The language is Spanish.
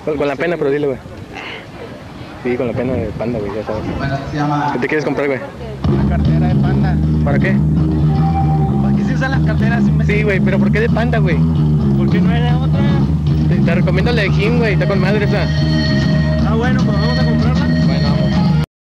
Con la pena, pero dile, güey. Sí, con la pena de panda, güey, ya sabes. ¿Qué te quieres comprar, güey? Una cartera de panda. ¿Para qué? ¿Para qué se usan las carteras? Sí, güey, pero ¿por qué de panda, güey? Porque no hay de otra. Te recomiendo la de Jim, güey, está con madre esa. Ah, bueno, pues vamos a comprar.